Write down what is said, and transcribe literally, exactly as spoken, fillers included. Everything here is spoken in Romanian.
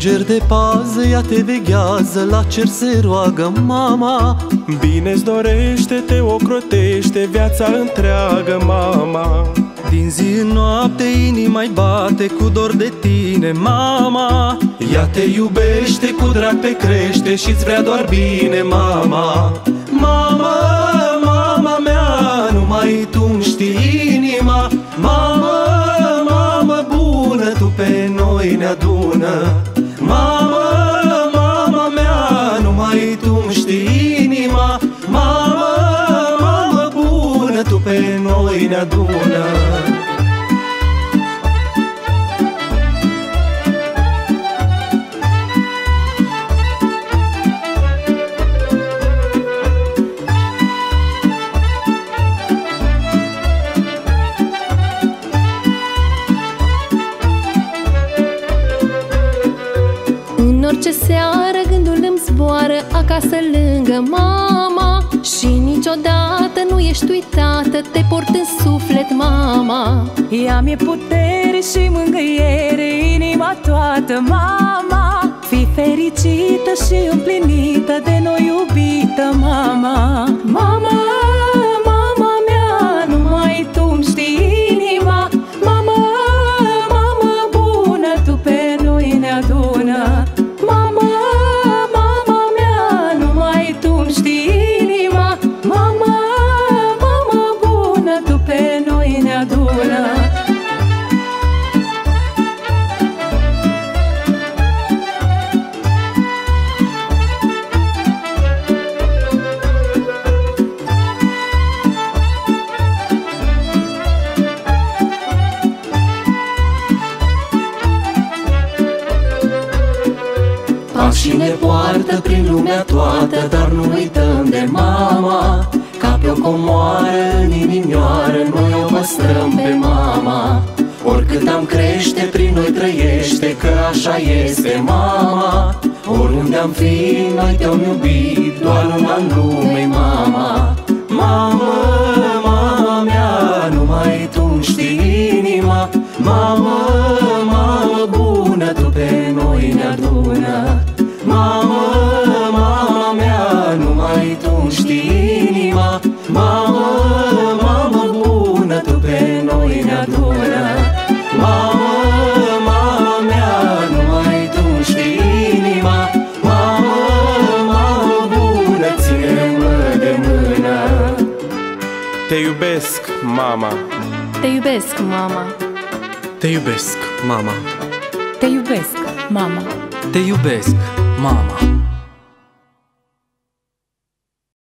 Înger de pază, ea te veghează, la cer se roagă mama. Bine-ți dorește, te ocrotește viața întreagă mama. Din zi în noapte inima-i bate cu dor de tine mama. Ea te iubește, cu drag te crește și-ți vrea doar bine mama. Mama, mama mea, numai tu-mi știi inima. Mama, mama bună, tu pe noi ne adună. Mama, mama mea, numai tu-mi știi inima. Mama, mama bună, tu pe noi ne adună. În orice seară gândul îmi zboară acasă lângă mama. Și niciodată nu ești uitată, te port în suflet mama. Ea mi-e putere și mângâiere, inima toată mama. Fii fericită și împlinită, de noi iubită mama. Mama, mama mea, numai tu-mi știi inima. Mama, mama bună, tu pe noi ne adună. Mama, mama mea, numai tu-mi știi inima. Mama, mama bună, tu pe noi ne adună. Și ne poartă prin lumea toată, dar nu uităm de mama. Ca pe o comoară în inimioară, noi o păstrăm pe mama. Oricât am crește, prin noi trăiește, că așa este mama. Oriunde am fi, noi te-am iubit, doar una în lume mama. Mama, mama mea, numai tu știi inima. Mama, mama bună, tu pe noi ne adună. Mama, mama mea, numai tu știi inima. Mama, mama bună, tu pe noi ne adună. Mama, mama mea, numai tu știi inima. Mama, mama bună, ține-mă de mână. Te iubesc, mama. Te iubesc, mama. Te iubesc, mama. Te iubesc, mama. Te iubesc, mama.